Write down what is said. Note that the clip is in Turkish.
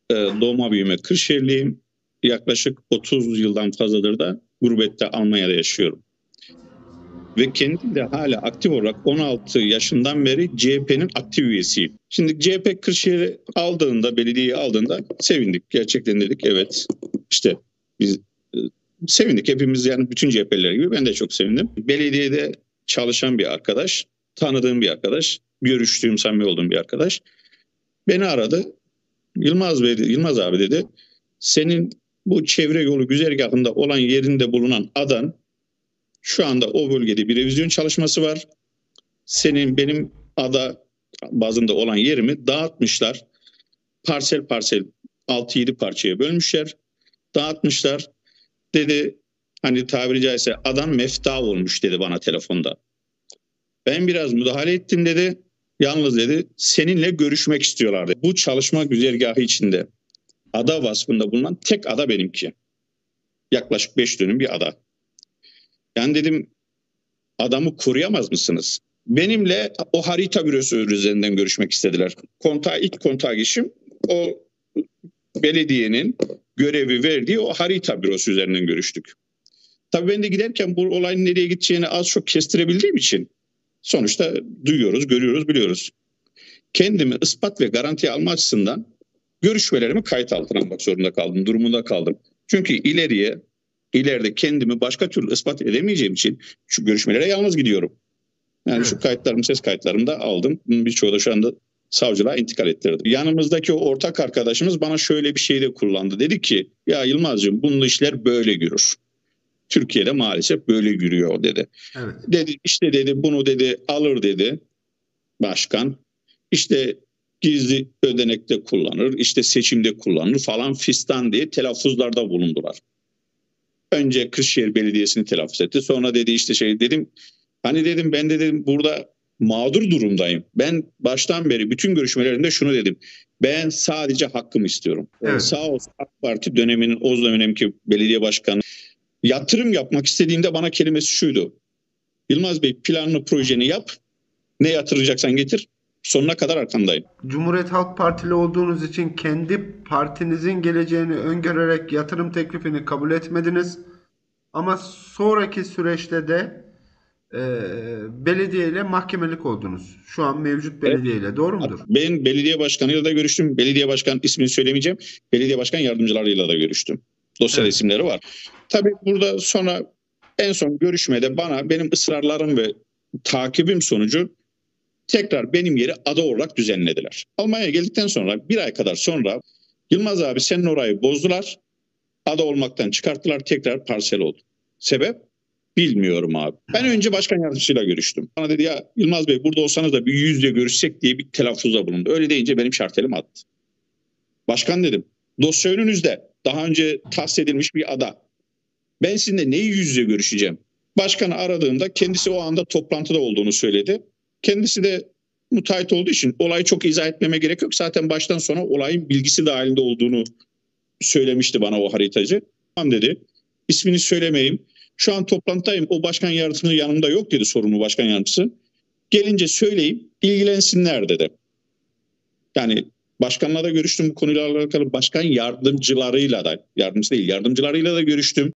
Doğma büyüme Kırşehirliyim. Yaklaşık 30 yıldan fazladır da gurbette Almanya'da yaşıyorum. Ve kendim de hala aktif olarak 16 yaşından beri CHP'nin aktif üyesiyim. Şimdi CHP Kırşehir'i aldığında, belediyeyi aldığında sevindik. Gerçekten dedik evet işte biz sevindik hepimiz, yani bütün CHP'liler gibi ben de çok sevindim. Belediyede çalışan bir arkadaş, tanıdığım bir arkadaş, görüştüğüm, samimi olduğum bir arkadaş beni aradı. Yılmaz abi dedi, senin bu çevre yolu güzergahında olan yerinde bulunan adan şu anda o bölgede bir revizyon çalışması var. Benim ada bazında olan yerimi dağıtmışlar. Parsel parsel 6-7 parçaya bölmüşler. Dağıtmışlar. Dedi hani tabiri caizse adam mefta olmuş dedi bana telefonda. Ben biraz müdahale ettim dedi. Yalnız dedi seninle görüşmek istiyorlar dedi. Bu çalışma güzergahı içinde ada vasfında bulunan tek ada benimki. Yaklaşık 5 dönüm bir ada. Yani dedim adamı koruyamaz mısınız? Benimle o harita bürosu üzerinden görüşmek istediler. İlk kontağa geçim o belediyenin görevi verdiği o harita bürosu üzerinden görüştük. Tabii ben de giderken bu olayın nereye gideceğini az çok kestirebildiğim için sonuçta duyuyoruz, görüyoruz, biliyoruz. Kendimi ispat ve garanti alma açısından görüşmelerimi kayıt altına almak zorunda kaldım, durumunda kaldım. Çünkü ileride kendimi başka türlü ispat edemeyeceğim için şu görüşmelere yalnız gidiyorum. Yani evet. Şu kayıtlarımı, ses kayıtlarımı da aldım. Birçoğu da şu anda savcılığa intikal ettirdim. Yanımızdaki o ortak arkadaşımız bana şöyle bir şey de kullandı. Dedi ki ya Yılmaz'cığım bunun işler böyle yürür. Türkiye'de maalesef böyle yürüyor dedi. Evet. Dedi işte dedi bunu dedi alır dedi başkan. İşte gizli ödenekte kullanır, işte seçimde kullanır falan fistan diye telaffuzlarda bulundular. Önce Kırşehir Belediyesi'ni telaffuz etti. Sonra dedi işte dedim. Hani dedim ben de dedim burada mağdur durumdayım. Ben baştan beri bütün görüşmelerimde şunu dedim. Ben sadece hakkımı istiyorum. Evet. Sağ olsun AK Parti döneminin o dönemki belediye başkanı yatırım yapmak istediğimde bana kelimesi şuydu. Yılmaz Bey planını projeni yap. Ne yatıracaksan getir. Sonuna kadar arkandayım. Cumhuriyet Halk Partili olduğunuz için kendi partinizin geleceğini öngörerek yatırım teklifini kabul etmediniz. Ama sonraki süreçte de belediyeyle mahkemelik oldunuz. Şu an mevcut belediyeyle. Evet. Doğru mudur? Ben belediye başkanıyla da görüştüm. Belediye başkan ismini söylemeyeceğim. Belediye başkan yardımcılarıyla da görüştüm. Dosyada evet. İsimleri var. Tabii burada sonra en son görüşmede bana benim ısrarlarım ve takibim sonucu tekrar benim yeri ada olarak düzenlediler. Almanya'ya geldikten sonra bir ay kadar sonra Yılmaz abi senin orayı bozdular. Ada olmaktan çıkarttılar, tekrar parsel oldu. Sebep? Bilmiyorum abi. Ben önce başkan yardımcısıyla görüştüm. Bana dedi ya Yılmaz Bey burada olsanız da bir yüzle görüşsek diye bir telaffuzda bulundu. Öyle deyince benim şartelim attı. Başkan dedim dosya önünüzde. Daha önce tahsis edilmiş bir ada. Ben sizinle neyi yüzle görüşeceğim? Başkanı aradığımda kendisi o anda toplantıda olduğunu söyledi. Kendisi de müteahhit olduğu için olayı çok izah etmeme gerek yok. Zaten baştan sona olayın bilgisi dahilinde olduğunu söylemişti bana o haritacı. Tamam dedi. İsmini söylemeyeyim. Şu an toplantıdayım. O başkan yardımcısı yanımda yok dedi, sorumlu başkan yardımcısı. Gelince söyleyeyim, ilgilensinler dedi. Yani başkanla da görüştüm bu konuyla alakalı. Başkan yardımcılarıyla da, yardımcısı değil, yardımcılarıyla da görüştüm.